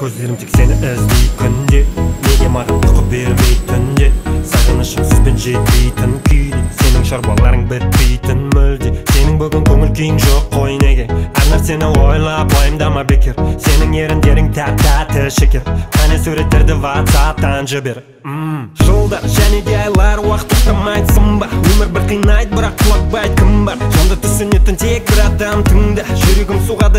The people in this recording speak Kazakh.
көздерім тек сені іздей күнде, неге маған ұйқы бермей түнде, сағынышым сөзбен жетпейтін күйде, сенің шаруаларың бітпейтін мүлде. Сенің бүгін көңіл күйің жоқ қой неге, әр нәрсені ойлап уайымдама бекер, сенің еріндерің тәп-тәтті шекер, қане суреттерді WhatsApp'тан жібер. Жылдар және де айлар уақыт тоқтамайды сынба, өмір бір қинайды бірақ құлатпайды кім бар, сонда түсінетін тек бір адам тыңда, жүрегім суға